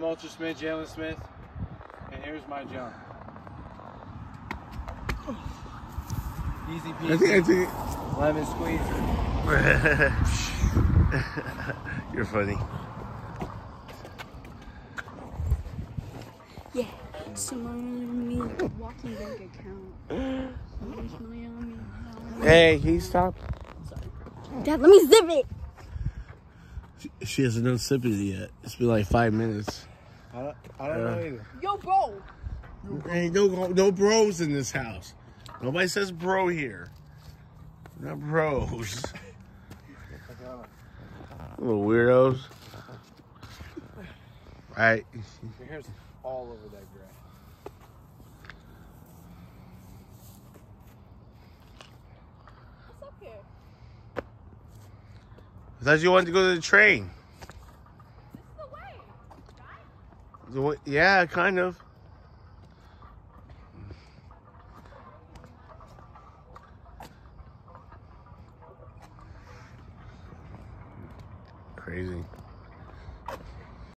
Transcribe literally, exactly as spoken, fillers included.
I'm Ultra Smith, Jalen Smith, and here's my jump. Easy peasy. I think, I think... Lemon squeeze. You're funny. Yeah. Some on me walking bank account. Some money on me. Hey, can you stop? Dad, let me zip it. She, she hasn't done sipping it yet. It's been like five minutes. I don't, I don't Uh, know either. Yo, bro. Ain't no, no bros in this house. Nobody says bro here. Not bros. Little weirdos. Right. Your hair's all over that grass. It's okay. I thought you wanted to go to the train. This is the way, right? The way, yeah, kind of. Crazy.